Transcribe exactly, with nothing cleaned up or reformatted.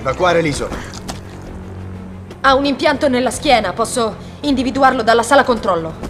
Evacuare l'isola. Ha un impianto nella schiena, posso individuarlo dalla sala controllo.